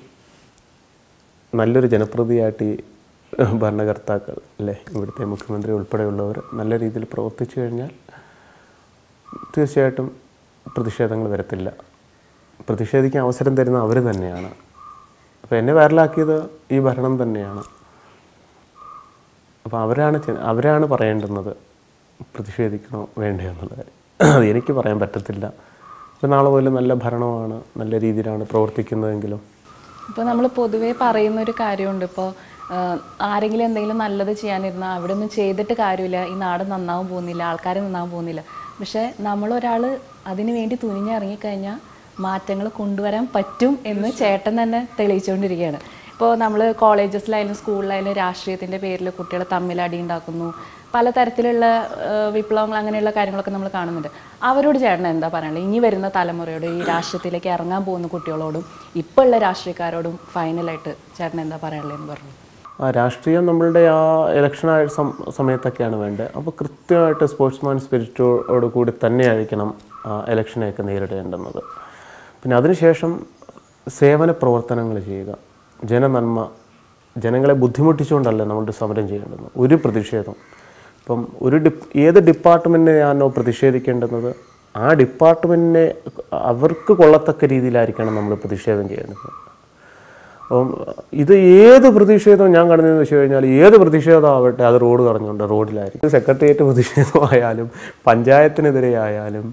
നല്ലൊരു ജനപ്രതിയായിട്ട് ഈ ഭരണകർത്താക്കൾ അല്ലേ, ഇവിടുത്തെ മുഖ്യമന്ത്രി ഉൾപ്പെടെയുള്ളവർ നല്ല രീതിയിൽ പ്രവർത്തിച്ചു കഴിഞ്ഞാൽ തീർച്ചയായിട്ടും പ്രതിഷേധങ്ങൾ വരത്തില്ല. പ്രതിഷേധിക്കാൻ അവസരം തരുന്ന അവർ തന്നെയാണ്. അപ്പോൾ എന്നെ വൈറലാക്കിയത് ഈ ഭരണം തന്നെയാണ്. അപ്പോൾ അവരാണ് അവരാണ് പറയേണ്ടുന്നത് പ്രതിഷേധിക്കണോ വേണ്ടയോ എന്നുള്ളത്. അത് എനിക്ക് പറയാൻ പറ്റത്തില്ല. ഇപ്പോൾ നാളെ പോലും നല്ല ഭരണമാണ്, നല്ല രീതിയിലാണ് പ്രവർത്തിക്കുന്നതെങ്കിലും. ഇപ്പോൾ നമ്മൾ പൊതുവേ പറയുന്നൊരു കാര്യമുണ്ട്, ഇപ്പോൾ ആരെങ്കിലും എന്തെങ്കിലും നല്ലത് ചെയ്യാനിരുന്നാൽ അവിടെ ഒന്നും ചെയ്തിട്ട് കാര്യമില്ല, ഈ നാട് നന്നാവാൻ പോകുന്നില്ല, ആൾക്കാർ നന്നാവാൻ പോകുന്നില്ല. പക്ഷേ നമ്മളൊരാൾ അതിനു വേണ്ടി തുനിഞ്ഞിറങ്ങിക്കഴിഞ്ഞാൽ മാറ്റങ്ങൾ കൊണ്ടുവരാൻ പറ്റും എന്ന് ചേട്ടൻ തന്നെ തെളിയിച്ചുകൊണ്ടിരിക്കുകയാണ്. ഇപ്പോൾ നമ്മൾ കോളേജസിലായാലും സ്കൂളിലായാലും രാഷ്ട്രീയത്തിൻ്റെ പേരിൽ കുട്ടികൾ തമ്മിൽ അടി ഉണ്ടാക്കുന്നു, പലതരത്തിലുള്ള വിപ്ലവങ്ങൾ അങ്ങനെയുള്ള കാര്യങ്ങളൊക്കെ നമ്മൾ കാണുന്നുണ്ട്. അവരോട് ചേട്ടൻ എന്താ പറയാനുള്ളത്? ഇനി വരുന്ന തലമുറയോട്, ഈ രാഷ്ട്രീയത്തിലേക്ക് ഇറങ്ങാൻ പോകുന്ന കുട്ടികളോടും ഇപ്പോൾ ഉള്ള രാഷ്ട്രീയക്കാരോടും ഫൈനലായിട്ട് ചേട്ടൻ എന്താ പറയാനുള്ളതെന്ന് പറഞ്ഞു? ആ രാഷ്ട്രീയം നമ്മളുടെ ആ ഇലക്ഷൻ സമയത്തൊക്കെയാണ് വേണ്ടത്. അപ്പോൾ കൃത്യമായിട്ട് സ്പോർട്സ്മാൻ സ്പിരിറ്റോട് കൂടി തന്നെയായിരിക്കണം ഇലക്ഷനെയൊക്കെ നേരിടേണ്ടുന്നത്. പിന്നെ അതിനുശേഷം സേവന പ്രവർത്തനങ്ങൾ ചെയ്യുക, ജനനന്മ, ജനങ്ങളെ ബുദ്ധിമുട്ടിച്ചുകൊണ്ടല്ല നമ്മളുടെ സമരം ചെയ്യേണ്ടത്. ഒരു പ്രതിഷേധം ഇപ്പം ഒരു ഡി ഏത് ഡിപ്പാർട്ട്മെൻറ്റിനെയാണോ പ്രതിഷേധിക്കേണ്ടുന്നത് ആ ഡിപ്പാർട്ട്മെൻറ്റിനെ അവർക്ക് കൊള്ളത്തക്ക രീതിയിലായിരിക്കണം നമ്മൾ പ്രതിഷേധം ചെയ്യേണ്ടത്. അപ്പം ഇത് ഏത് പ്രതിഷേധവും ഞാൻ കണ്ടതെന്ന് വെച്ച് കഴിഞ്ഞാൽ ഏത് പ്രതിഷേധമാവട്ടെ അത് റോഡ് കടഞ്ഞുകൊണ്ട് റോഡിലായിരിക്കും. സെക്രട്ടേറിയറ്റ് പ്രതിഷേധമായാലും പഞ്ചായത്തിനെതിരെ ആയാലും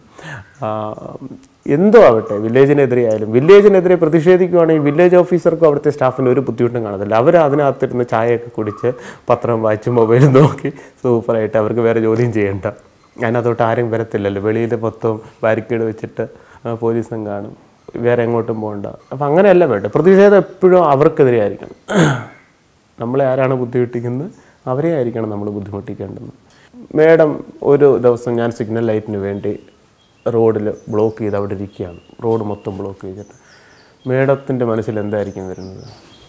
എന്തോ ആവട്ടെ, വില്ലേജിനെതിരെ ആയാലും, വില്ലേജിനെതിരെ പ്രതിഷേധിക്കുകയാണെങ്കിൽ വില്ലേജ് ഓഫീസർക്കും അവിടുത്തെ സ്റ്റാഫിന് ഒരു ബുദ്ധിമുട്ടും കാണത്തില്ല. അവർ അതിനകത്തിരുന്ന് ചായയൊക്കെ കുടിച്ച് പത്രം വായിച്ച് മൊബൈൽ നോക്കി സൂപ്പറായിട്ട് അവർക്ക് വേറെ ജോലിയും ചെയ്യേണ്ട. അതിനകത്തോട്ട് ആരും വരത്തില്ലല്ലോ. വെളിയിൽ മൊത്തം ബാരിക്കേഡ് വെച്ചിട്ട് പോലീസും കാണും, വേറെ എങ്ങോട്ടും പോകണ്ട. അപ്പം അങ്ങനെയല്ല വേണ്ട. പ്രതിഷേധം എപ്പോഴും അവർക്കെതിരെ ആയിരിക്കണം. നമ്മളെ ആരാണ് ബുദ്ധിമുട്ടിക്കുന്നത് അവരെ ആയിരിക്കണം നമ്മൾ ബുദ്ധിമുട്ടിക്കേണ്ടത്. മേഡം ഒരു ദിവസം ഞാൻ സിഗ്നൽ ലൈറ്റിന് വേണ്ടി റോഡിൽ ബ്ലോക്ക് ചെയ്ത് അവിടെ ഇരിക്കുകയാണ്, റോഡ് മൊത്തം ബ്ലോക്ക് ചെയ്തിട്ട്. മേഡത്തിൻ്റെ മനസ്സിൽ എന്തായിരിക്കും വരുന്നത്?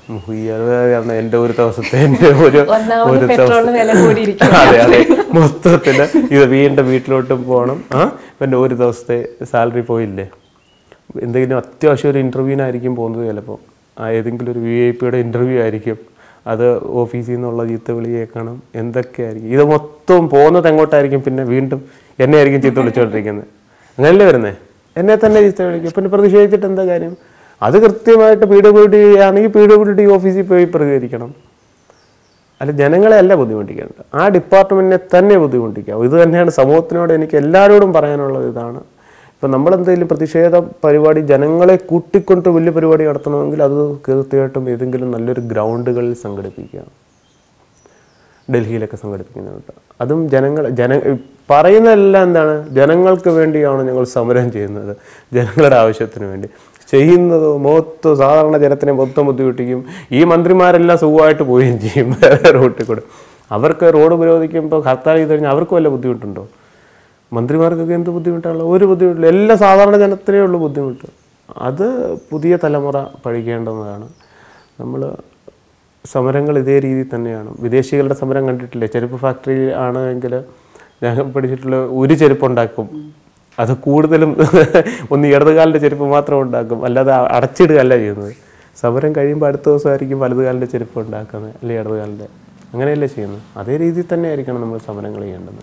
കാരണം എൻ്റെ ഒരു ദിവസത്തെ എൻ്റെ ഒരു ഒരു ദിവസം അതെ അതെ മൊത്തത്തിൽ ഇത് വീണ്ടും വീട്ടിലോട്ടും പോകണം. ആ പിന്നെ ഒരു ദിവസത്തെ സാലറി പോയില്ലേ. എന്തെങ്കിലും അത്യാവശ്യം ഒരു ഇൻ്റർവ്യൂവിനായിരിക്കും പോകുന്നത്, ചിലപ്പോൾ ആ ഏതെങ്കിലും ഒരു വി ഐ പിയുടെ ഇൻ്റർവ്യൂ ആയിരിക്കും, അത് ഓഫീസിൽ നിന്നുള്ള ചീത്ത വിളി കേൾക്കണം, എന്തൊക്കെയായിരിക്കും. ഇത് മൊത്തം പോകുന്നത് എങ്ങോട്ടായിരിക്കും, പിന്നെ വീണ്ടും എന്നെ ആയിരിക്കും ചീത്ത വിളിച്ചുകൊണ്ടിരിക്കുന്നത്. അങ്ങനല്ലേ വരുന്നത്, എന്നെ തന്നെ ചീത്ത വിളിക്കും. പിന്നെ പ്രതിഷേധിച്ചിട്ട് എന്താ കാര്യം? അത് കൃത്യമായിട്ട് പി ഡബ്ല്യു ഡി ആണെങ്കിൽ പി ഡബ്ല്യു ഡി ഓഫീസിൽ പോയി പ്രതികരിക്കണം. അല്ല, ജനങ്ങളെ അല്ല ബുദ്ധിമുട്ടിക്കേണ്ടത്, ആ ഡിപ്പാർട്ട്മെൻറ്റിനെ തന്നെ ബുദ്ധിമുട്ടിക്കാം. ഇത് തന്നെയാണ് സമൂഹത്തിനോട് എനിക്ക് എല്ലാവരോടും പറയാനുള്ളത്. ഇതാണ് ഇപ്പം നമ്മളെന്തെങ്കിലും പ്രതിഷേധ പരിപാടി ജനങ്ങളെ കൂട്ടിക്കൊണ്ട് വലിയ പരിപാടി നടത്തണമെങ്കിൽ അത് തീർച്ചയായിട്ടും ഏതെങ്കിലും നല്ലൊരു ഗ്രൗണ്ടുകളിൽ സംഘടിപ്പിക്കുക. ഡൽഹിയിലൊക്കെ സംഘടിപ്പിക്കുന്നുണ്ട്. അതും ജനങ്ങൾ ജന പറയുന്നതെല്ലാം എന്താണ്, ജനങ്ങൾക്ക് വേണ്ടിയാണ് ഞങ്ങൾ സമരം ചെയ്യുന്നത്, ജനങ്ങളുടെ ആവശ്യത്തിന് വേണ്ടി ചെയ്യുന്നത്. മൊത്തം സാധാരണ ജനത്തിനെ മൊത്തം ബുദ്ധിമുട്ടിക്കും. ഈ മന്ത്രിമാരെല്ലാം സുഖമായിട്ട് പോവുകയും ചെയ്യും റോട്ടിൽ കൂടെ. അവർക്ക് റോഡ് ഉപരോധിക്കുമ്പോൾ ഹർത്താൽ ചെയ്ത് കഴിഞ്ഞാൽ അവർക്ക് വല്ല ബുദ്ധിമുട്ടുണ്ടോ? മന്ത്രിമാർക്കൊക്കെ എന്ത് ബുദ്ധിമുട്ടാണല്ലോ? ഒരു ബുദ്ധിമുട്ടില്ല. എല്ലാ സാധാരണ ജനത്തിനേ ഉള്ളൂ ബുദ്ധിമുട്ട്. അത് പുതിയ തലമുറ പഠിക്കേണ്ടതാണ്. നമ്മൾ സമരങ്ങൾ ഇതേ രീതിയിൽ തന്നെയാണ്. വിദേശികളുടെ സമരം കണ്ടിട്ടില്ലേ? ചെരുപ്പ് ഫാക്ടറി ആണെങ്കിൽ ഞാൻ പഠിച്ചിട്ടുള്ള ഒരു ചെരുപ്പുണ്ടാക്കും, അത് കൂടുതലും ഒന്ന് ഇടതുകാലിൻ്റെ ചെരുപ്പ് മാത്രം ഉണ്ടാക്കും, അല്ലാതെ അടച്ചിടുകയല്ല ചെയ്യുന്നത്. സമരം കഴിയുമ്പോൾ അടുത്ത ദിവസമായിരിക്കും വലതുകാലിൻ്റെ ചെരുപ്പ് ഉണ്ടാക്കുന്നത്, അല്ലെങ്കിൽ ഇടതുകാലിൻ്റെ. അങ്ങനെയല്ലേ ചെയ്യുന്നത്? അതേ രീതിയിൽ തന്നെ ആയിരിക്കണം നമ്മൾ സമരങ്ങൾ ചെയ്യേണ്ടത്.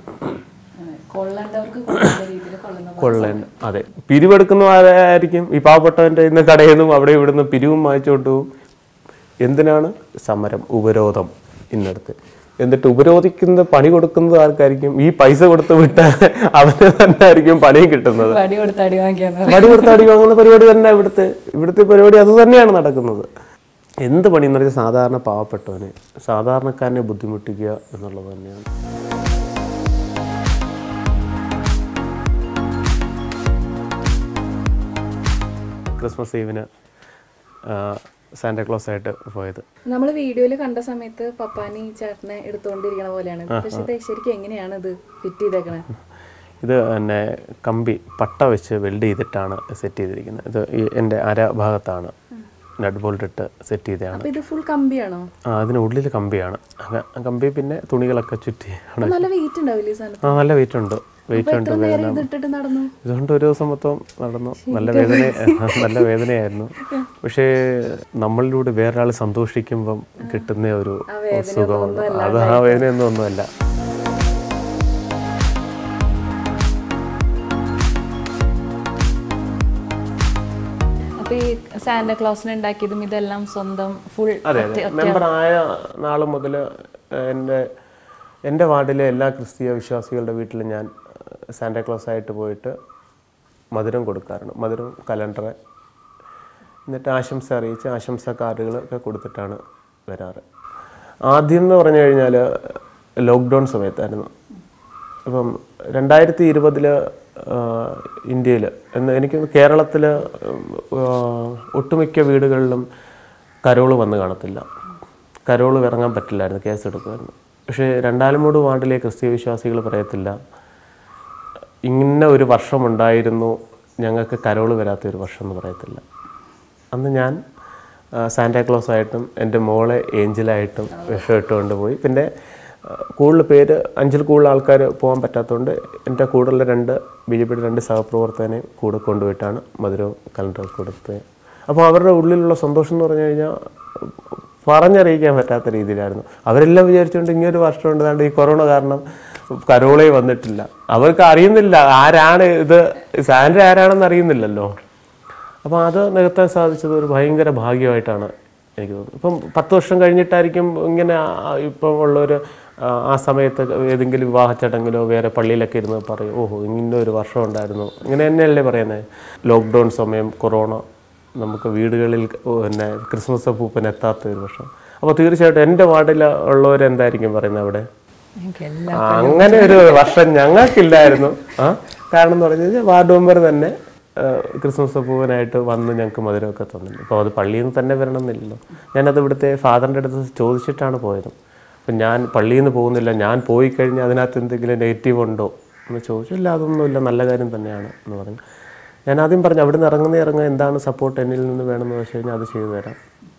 കൊള്ളേണ്ട അതെ, പിരിവെടുക്കുന്നവരായിരിക്കും ഈ പാവപ്പെട്ടവൻ്റെ ഇന്ന് കടയിൽ നിന്നും അവിടെ ഇവിടുന്ന് പിരിവും വാങ്ങിച്ചോണ്ട് പോവും. എന്തിനാണ് സമരം, ഉപരോധം ഇന്നടുത്ത്. എന്നിട്ട് ഉപരോധിക്കുന്ന പണി കൊടുക്കുന്നത് ആർക്കായിരിക്കും? ഈ പൈസ കൊടുത്ത് വിട്ട അവന് തന്നെ ആയിരിക്കും പണിയും കിട്ടുന്നത്. പടി കൊടുത്ത് അടി വാങ്ങുന്ന പരിപാടി തന്നെ ഇവിടുത്തെ ഇവിടുത്തെ പരിപാടി അത് തന്നെയാണ് നടക്കുന്നത്. എന്ത് പണി എന്ന് പറഞ്ഞാൽ സാധാരണ പാവപ്പെട്ടവനെ, സാധാരണക്കാരനെ ബുദ്ധിമുട്ടിക്കുക എന്നുള്ളത് തന്നെയാണ്. ക്രിസ്മസ് ഈവിന് സാന്റാക്ലോസ് ആയിട്ട് പോയത്. നമ്മൾ വീഡിയോയിൽ കണ്ട സമയത്ത് പപ്പാനി ചേട്ടനെ എടുത്തുകൊണ്ടിരിക്കണ പോലെയാണ്. പക്ഷേ ശരിക്കും എങ്ങനെയാണ് ഇത് ഫിറ്റ് ചെയ്തേക്കണേ? ഇത് പിന്നെ കമ്പി പട്ട വെച്ച് വെൽഡ് ചെയ്തിട്ടാണ് സെറ്റ് ചെയ്തിരിക്കുന്നത്. ഇത് എൻ്റെ അര ഭാഗത്താണ് നട്ട് ബോൾട്ട് ഇട്ട് സെറ്റ് ചെയ്തതാണ്. ഇത് ഫുൾ കമ്പിയാണോ? ആ, അതിനുള്ളിൽ കമ്പിയാണ്. കമ്പി പിന്നെ തുണികളൊക്കെ ചുറ്റി. നല്ല വെയിറ്റ് ഉണ്ടാവില്ലേ സാധനം? ആ, നല്ല വെയിറ്റ് ഉണ്ട്. വെയിറ്റ് ഉണ്ട്. ഇതുകൊണ്ട് ഒരു ദിവസം മൊത്തം നടന്നു. നല്ല വേദന നല്ല വേദനയായിരുന്നു. പക്ഷേ നമ്മളിലൂടെ വേറൊരാൾ സന്തോഷിക്കുമ്പം കിട്ടുന്ന ഒരു സുഖമുണ്ട്. അത് ആ വേദനയൊന്നും ഒന്നുമല്ല. സാന്റാക്ലോസിനെ ഉണ്ടാക്കിയതും ഇതെല്ലാം സ്വന്തം ഫുൾ? അതെ അതെ. മെമ്പറായ നാൾ മുതൽ എൻ്റെ എൻ്റെ വാർഡിലെ എല്ലാ ക്രിസ്തീയ വിശ്വാസികളുടെ വീട്ടിൽ ഞാൻ സാന്റാക്ലോസ് ആയിട്ട് പോയിട്ട് മധുരം കൊടുക്കാറുണ്ട്. മധുരം, കലണ്ടർ, എന്നിട്ട് ആശംസ അറിയിച്ച് ആശംസ കാർഡുകളൊക്കെ കൊടുത്തിട്ടാണ് വരാറ്. ആദ്യം എന്ന് പറഞ്ഞു കഴിഞ്ഞാൽ ലോക്ക്ഡൗൺ സമയത്തായിരുന്നു. അപ്പം രണ്ടായിരത്തി ഇരുപതിൽ ഇന്ത്യയിൽ എന്ന് എനിക്ക് കേരളത്തിൽ ഒട്ടുമിക്ക വീടുകളിലും കരോള് വന്ന് കാണത്തില്ല. കരോള് ഇറങ്ങാൻ പറ്റില്ലായിരുന്നു, കേസ് എടുക്കുമായിരുന്നു. പക്ഷേ രണ്ടാലമൂട് വാർഡിലെ ക്രിസ്തീയ വിശ്വാസികൾ പറയത്തില്ല, ഇങ്ങനെ ഒരു വർഷമുണ്ടായിരുന്നു ഞങ്ങൾക്ക് കരോള് വരാത്തൊരു വർഷം എന്ന് പറയത്തില്ല. അന്ന് ഞാൻ സാന്റാക്ലോസ് ആയിട്ടും എൻ്റെ മോളെ ഏഞ്ചലായിട്ടും വിഷം ഇട്ടുകൊണ്ട് പോയി. പിന്നെ കൂടുതൽ പേര്, അഞ്ചിൽ കൂടുതൽ ആൾക്കാർ പോകാൻ പറ്റാത്തതുകൊണ്ട് എൻ്റെ കൂടെയുള്ള രണ്ട് ബി ജെ പിയുടെ രണ്ട് സഹപ്രവർത്തകനെ കൂടെ കൊണ്ടുപോയിട്ടാണ് മധുരവും കലണ്ടറൊക്കെ കൊടുത്തത്. അപ്പോൾ അവരുടെ ഉള്ളിലുള്ള സന്തോഷം എന്ന് പറഞ്ഞു കഴിഞ്ഞാൽ പറഞ്ഞറിയിക്കാൻ പറ്റാത്ത രീതിയിലായിരുന്നു. അവരെല്ലാം വിചാരിച്ചുകൊണ്ട് ഇങ്ങനൊരു വർഷം ഉണ്ട്, ഈ കൊറോണ കാരണം കരോളേ വന്നിട്ടില്ല. അവർക്ക് അറിയുന്നില്ല ആരാണ് ഇത്, സാന്റ ആരാണെന്ന് അറിയുന്നില്ലല്ലോ. അപ്പോൾ അത് നികത്താൻ സാധിച്ചത് ഒരു ഭയങ്കര ഭാഗ്യമായിട്ടാണ് എനിക്ക് തോന്നുന്നത്. ഇപ്പം പത്ത് വർഷം കഴിഞ്ഞിട്ടായിരിക്കും ഇങ്ങനെ ഇപ്പം ഉള്ളൊരു ആ സമയത്ത് ഏതെങ്കിലും വിവാഹ ചടങ്ങിലോ വേറെ പള്ളിയിലൊക്കെ ഇരുന്ന് പറയും, ഓഹോ ഇങ്ങനെ ഒരു വർഷം ഉണ്ടായിരുന്നു. ഇങ്ങനെ തന്നെയല്ലേ പറയുന്നത്. ലോക്ക്ഡൗൺ സമയം, കൊറോണ, നമുക്ക് വീടുകളിൽ പിന്നെ ക്രിസ്മസ് അപ്പൂപ്പൻ എത്താത്ത ഒരു വർഷം. അപ്പോൾ തീർച്ചയായിട്ടും എൻ്റെ വാർഡിൽ ഉള്ളവരെന്തായിരിക്കും പറയുന്നത് അവിടെ, അങ്ങനെ ഒരു വർഷം ഞങ്ങൾക്കില്ലായിരുന്നു. ആ കാരണം എന്ന് പറഞ്ഞു കഴിഞ്ഞാൽ വാർഡ് മെമ്പർ തന്നെ ക്രിസ്മസ് അപ്പൂപ്പനായിട്ട് വന്ന് ഞങ്ങൾക്ക് മധുരമൊക്കെ തന്നിട്ടുണ്ട്. അപ്പോൾ അത് പള്ളിയിൽ നിന്ന് തന്നെ വരണം എന്നില്ലല്ലോ. ഞാനത് ഇവിടുത്തെ ഫാദറിൻ്റെ അടുത്ത് ചോദിച്ചിട്ടാണ് പോയത്. അപ്പം ഞാൻ പള്ളിയിൽ നിന്ന് പോകുന്നില്ല, ഞാൻ പോയി കഴിഞ്ഞാൽ അതിനകത്ത് എന്തെങ്കിലും നെഗറ്റീവ് ഉണ്ടോ എന്ന് ചോദിച്ചില്ല. അതൊന്നുമില്ല, നല്ല കാര്യം തന്നെയാണ് എന്ന് പറഞ്ഞു. ഞാൻ ആദ്യം പറഞ്ഞു അവിടെ നിന്ന് ഇറങ്ങുന്ന ഇറങ്ങുക എന്താണ് സപ്പോർട്ട് എന്നിൽ നിന്ന് വേണമെന്ന് വെച്ച് കഴിഞ്ഞാൽ അത് ചെയ്തു തരാം.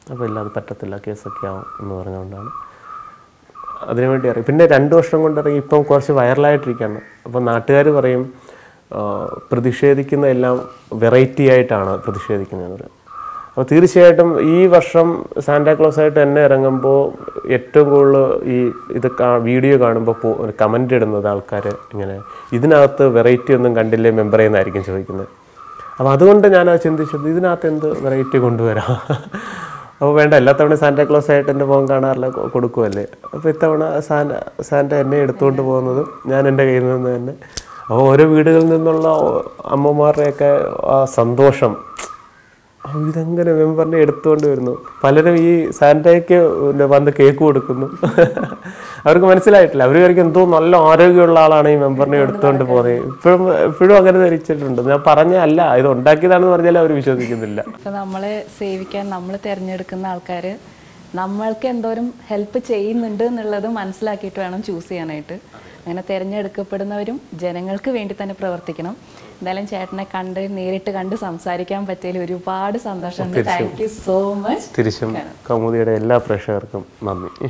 അപ്പോൾ ഇല്ല അത് പറ്റത്തില്ല, കേസൊക്കെ ആവും എന്ന് പറഞ്ഞുകൊണ്ടാണ് അതിനുവേണ്ടി അറിയും. പിന്നെ രണ്ട് വർഷം കൊണ്ട് ഇറങ്ങി ഇപ്പം കുറച്ച് വൈറലായിട്ടിരിക്കുകയാണ്. അപ്പോൾ നാട്ടുകാർ പറയും പ്രതിഷേധിക്കുന്ന എല്ലാം വെറൈറ്റി ആയിട്ടാണ് പ്രതിഷേധിക്കുന്നത്. അപ്പോൾ തീർച്ചയായിട്ടും ഈ വർഷം സാന്റാക്ലോസ് ആയിട്ട് എന്നെ ഇറങ്ങുമ്പോൾ ഏറ്റവും കൂടുതൽ ഈ ഇത് വീഡിയോ കാണുമ്പോൾ പോ കമൻ്റ് ഇടുന്നത് ആൾക്കാർ ഇങ്ങനെ ഇതിനകത്ത് വെറൈറ്റി ഒന്നും കണ്ടില്ലേ മെമ്പറേ എന്നായിരിക്കും ചോദിക്കുന്നത്. അപ്പോൾ അതുകൊണ്ട് ഞാനത് ചിന്തിച്ചത് ഇതിനകത്ത് എന്ത് വെറൈറ്റി കൊണ്ടുവരാം. അപ്പോൾ വേണ്ട, എല്ലാ തവണ സാന്റാക്ലോസ് ആയിട്ട് എൻ്റെ മുഖം കാണാറില്ല, കൊടുക്കുമല്ലേ. അപ്പോൾ ഇത്തവണ സാന്റ സാന്റ എന്നെ എടുത്തുകൊണ്ട് പോകുന്നതും ഞാൻ എൻ്റെ കയ്യിൽ നിന്ന് തന്നെ. അപ്പോൾ ഓരോ വീടുകളിൽ നിന്നുള്ള അമ്മമാരുടെയൊക്കെ ആ സന്തോഷം, ഇതെങ്ങനെ മെമ്പറിനെ എടുത്തുകൊണ്ട് വരുന്നു. പലരും ഈ സാന്റയ്ക്ക് വന്ന് കേക്ക് കൊടുക്കുന്നു. അവർക്ക് മനസ്സിലായിട്ടില്ല, അവർ വിചാരിക്കും എന്തോ നല്ല ആരോഗ്യമുള്ള ആളാണ് ഈ മെമ്പറിനെ എടുത്തുകൊണ്ട് പോകുന്നത്. ഇപ്പോഴും ഇപ്പോഴും അങ്ങനെ ധരിച്ചിട്ടുണ്ട്. ഞാൻ പറഞ്ഞ അല്ല, ഇത് ഉണ്ടാക്കിയതാണെന്ന് പറഞ്ഞാൽ അവർ വിശ്വസിക്കുന്നില്ല. ഇപ്പം നമ്മളെ സേവിക്കാൻ നമ്മൾ തിരഞ്ഞെടുക്കുന്ന ആൾക്കാർ നമ്മൾക്ക് എന്തോരം ഹെൽപ്പ് ചെയ്യുന്നുണ്ട് എന്നുള്ളത് മനസ്സിലാക്കിയിട്ട് വേണം ചൂസ് ചെയ്യാനായിട്ട്. അങ്ങനെ തിരഞ്ഞെടുക്കപ്പെടുന്നവരും ജനങ്ങൾക്ക് വേണ്ടി തന്നെ പ്രവർത്തിക്കണം. എന്തായാലും ചേട്ടനെ കണ്ട് നേരിട്ട് കണ്ട് സംസാരിക്കാൻ പറ്റിയതിൽ ഒരുപാട് സന്തോഷമുണ്ട്. Thank you so much. തിരിച്ചും കൗമുദിയുടെ എല്ലാ പ്രേക്ഷകർക്കും നന്ദി.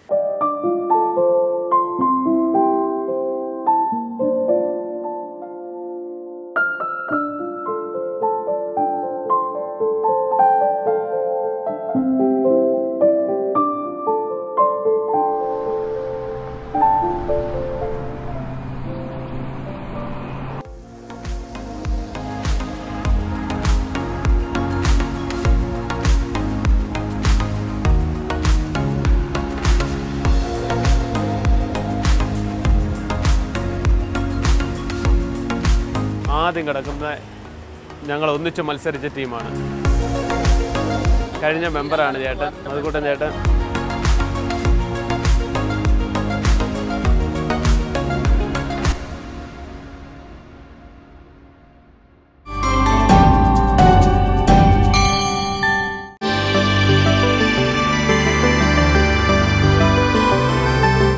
ആദ്യം കിടക്കുന്ന ഞങ്ങൾ ഒന്നിച്ച് മത്സരിച്ച ടീമാണ്. കഴിഞ്ഞ മെമ്പറാണ് ചേട്ടൻ, മധുക്കൂട്ടൻ ചേട്ടൻ.